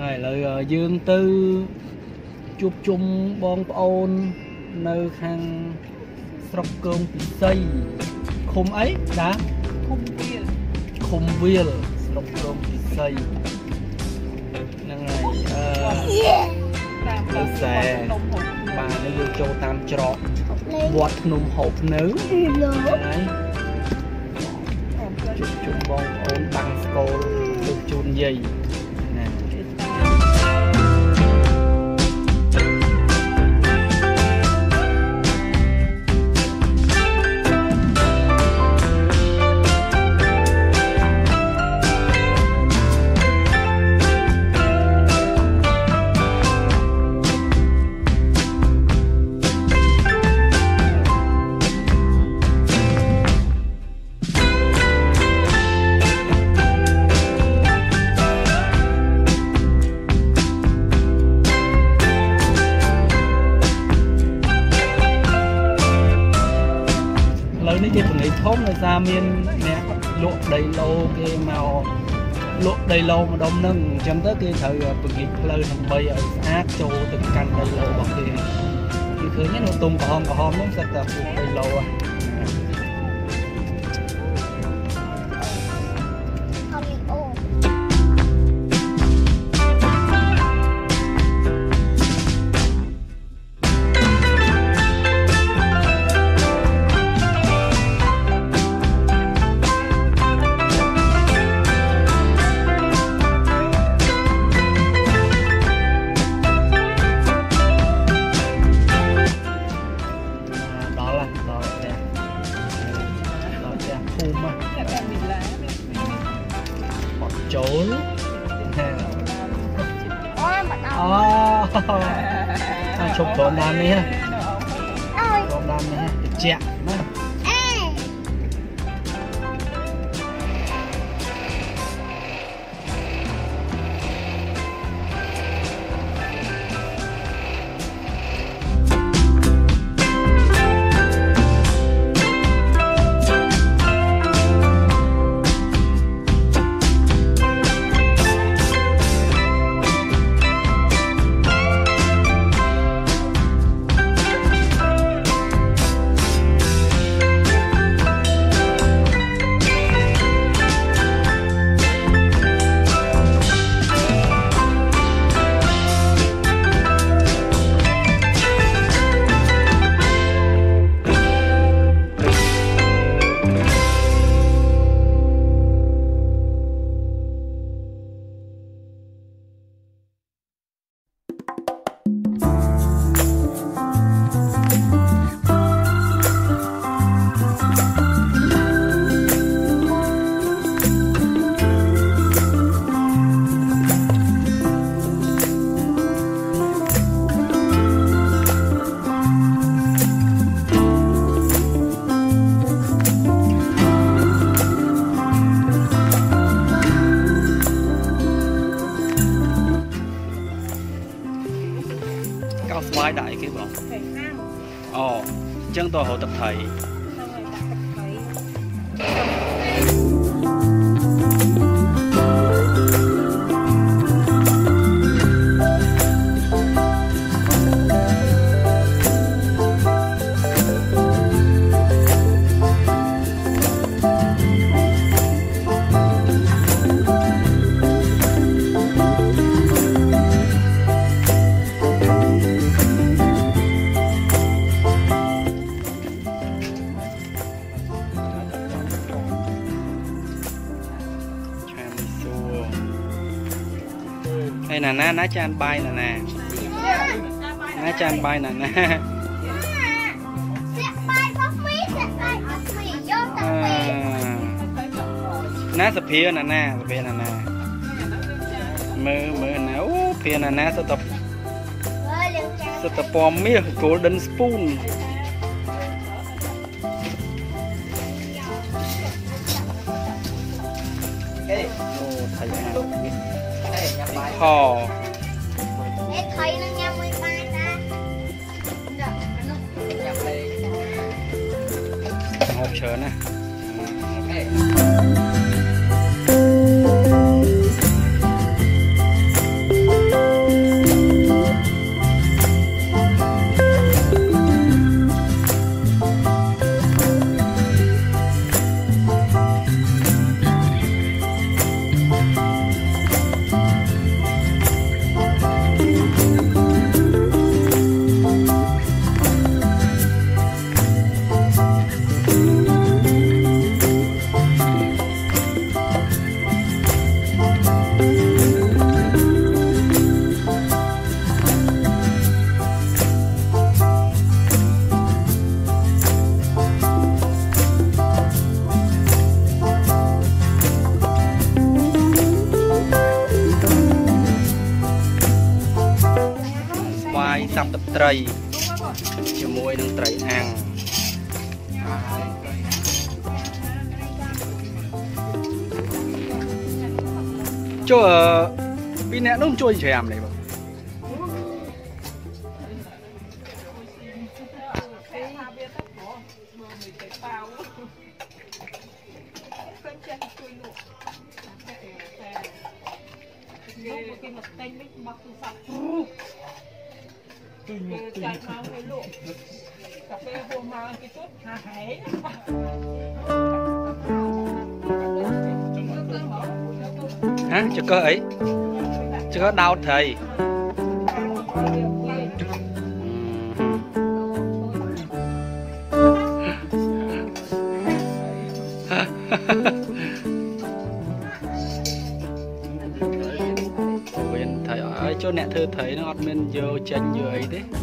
ngày lời dương tư chụp chung bong ôn nơi khang sọc cơm xây khum ấy đã khum viên sọc cơm xây năng ngày xe bà nó vô châu tam trọ bọt nôm hộp nữ chụp chung bong ôn bằng cô chụp chun dây thốn người ta miên nè luộc đầy lâu cái màu luộc đầy lâu mà đông nâng chấm tới cái thời bực nghịch lời thằng bay ở ác châu từng căn đầy lâu bằng cái thứ nhất nó tung còn nó sẽ là đầy lâu à chụp đòn đam đi ha, đòn đam đi ha, chẹt đó. Vai đại kia bỏ. Ồ, chân tôi hộ tập thể. Đây nè ná chan bay nè ná chan bay nè ná sập phia nè mơ nè ô phia nè sập pom mía golden spoon kho thấy nó nhâm với ba ta hộp chờ nè sắp tập trầy chiều muối nâng trầy ăn cho pin nè nó không trôi chèm này không hả chưa có ấy chưa có đau thầy quyền thầy ở chỗ nè thơ thấy nó men vô chân vô ấy đấy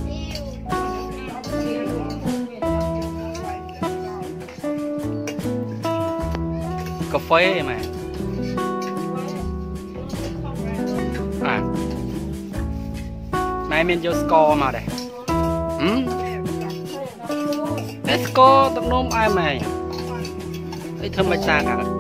cà phê mà à mày men vô score mà đây score tập nôm ai mày ấy thơm mày sang à